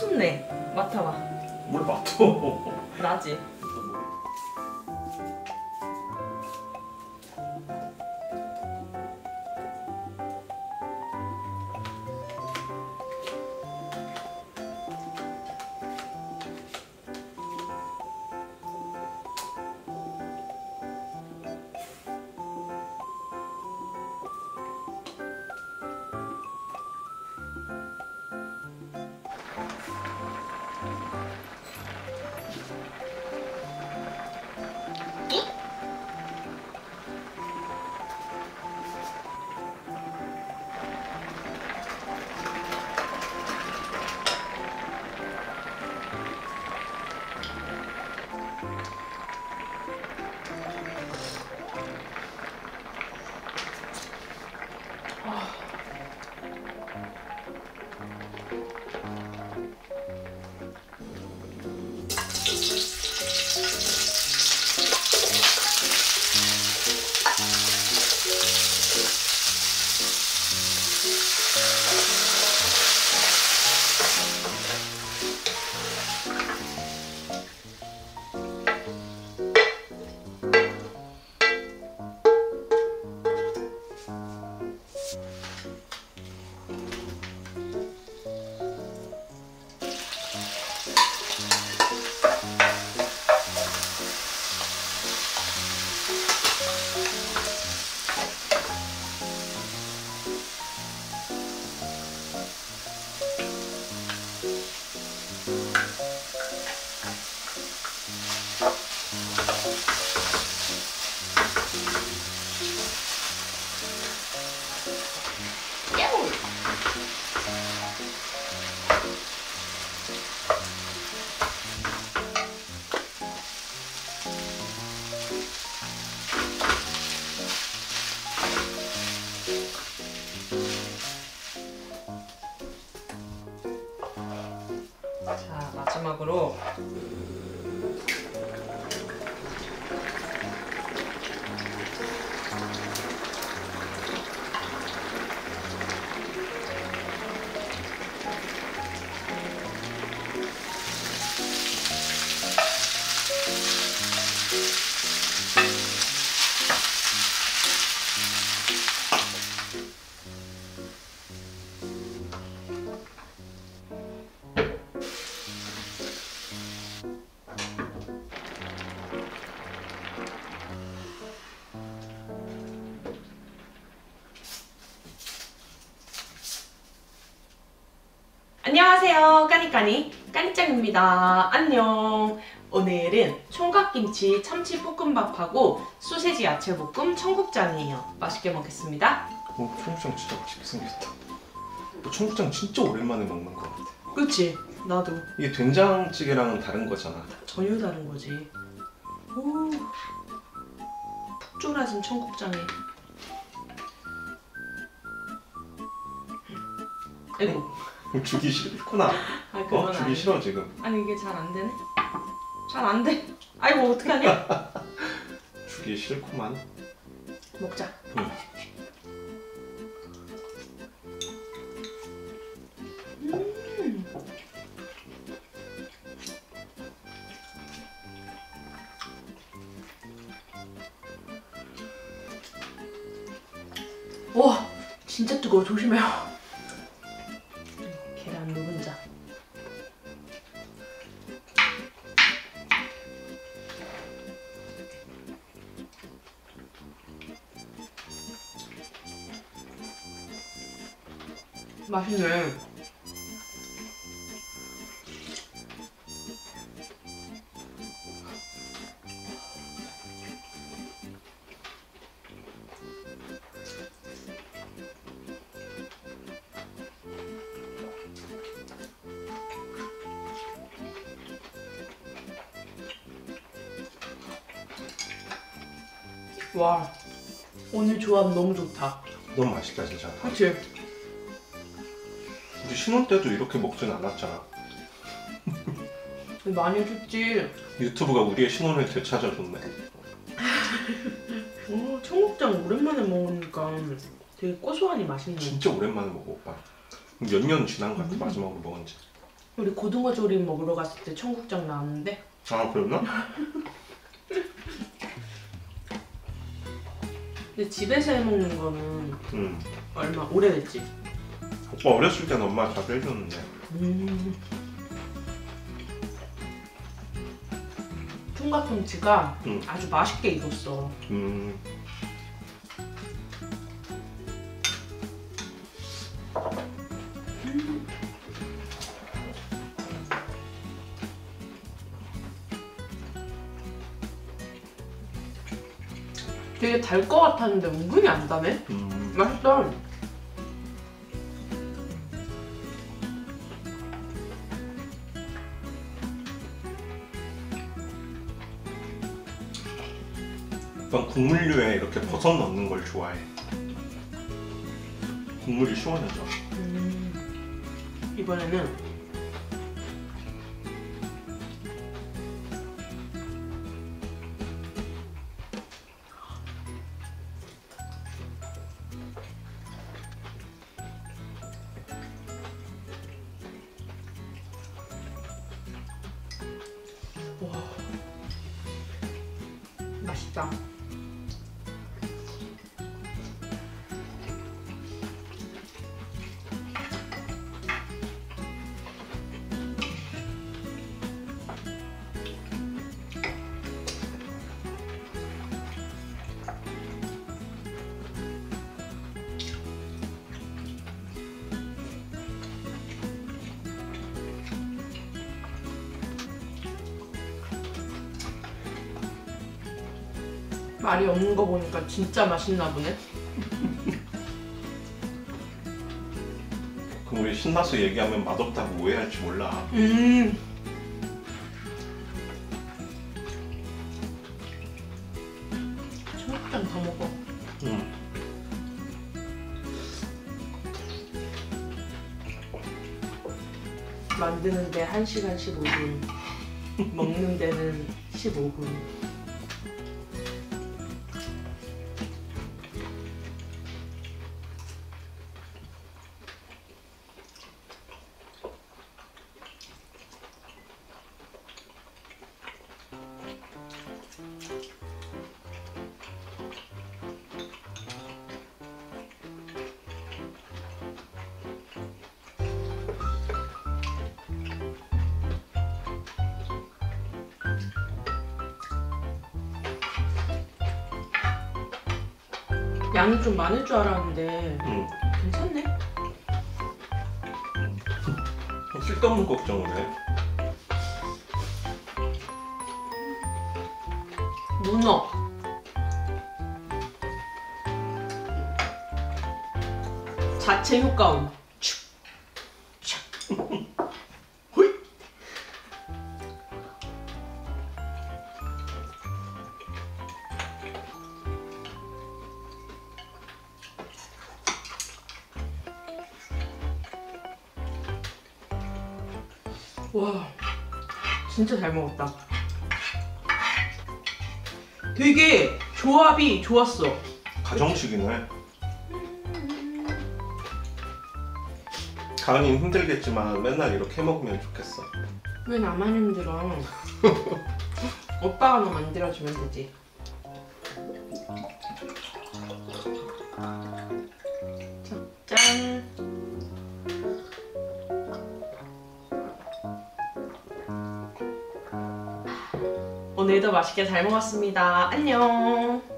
쑥쑥내. 맡아봐. 뭘 맡아? 나지? 자, 마지막으로 안녕하세요, 까니까니짱입니다. 안녕. 오늘은 총각김치 참치볶음밥하고 소세지 야채볶음 청국장이에요. 맛있게 먹겠습니다. 청국장 진짜 맛있게 생겼다. 청국장 진짜 오랜만에 먹는 것 같아. 그치? 나도. 이게 된장찌개랑은 다른 거잖아. 전혀 다른 거지. 오, 푹 졸아진 청국장에. 아이고. 주기 싫구나. 아, 그건 주기 아니. 싫어 지금. 아니 이게 잘 안 되네? 잘 안 돼. 아이고 어떡하냐? 주기 싫구만. 먹자. 응. 와, 진짜 뜨거워. 조심해요. 계란 노른자. 맛있네. 와, 오늘 조합 너무 좋다. 너무 맛있다 진짜. 그치? 우리 신혼 때도 이렇게 먹진 않았잖아. 많이 줬지. 유튜브가 우리의 신혼을 되찾아줬네. 오, 청국장 오랜만에 먹으니까 되게 고소하니 맛있네. 진짜 오랜만에 먹어 오빠. 몇 년 지난 것 같아. 마지막으로 먹은 지. 우리 고등어 조림 먹으러 갔을 때 청국장 나왔는데. 아 그랬나? 근데 집에서 해 먹는 거는 얼마 오래됐지? 오빠 어렸을 때는 엄마가 자주 해줬는데. 총각김치가 아주 맛있게 익었어. 되게 달 것 같았는데 은근히 안 다네? 맛있다. 난 국물류에 이렇게 버섯 넣는 걸 좋아해. 국물이 시원해져. 이번에는 와, 맛있다. 말이 없는 거 보니까 진짜 맛있나 보네. 그럼 우리 신나서 얘기하면 맛없다고 오해할지 몰라. 청국장 더 먹어. 만드는 데 1시간 15분, 먹는 데는 15분. 양이 좀 많을 줄 알았는데 괜찮네. 쓸데없는 걱정을 해. 문어. 자체 효과음. 호이. 와, 진짜 잘 먹었다. 되게 조합이 좋았어. 가정식이네. 가은이는 힘들겠지만 맨날 이렇게 해 먹으면 좋겠어. 왜 나만 힘들어? 오빠가 너 만들어주면 되지. 자, 짠. 오늘도 맛있게 잘 먹었습니다. 안녕.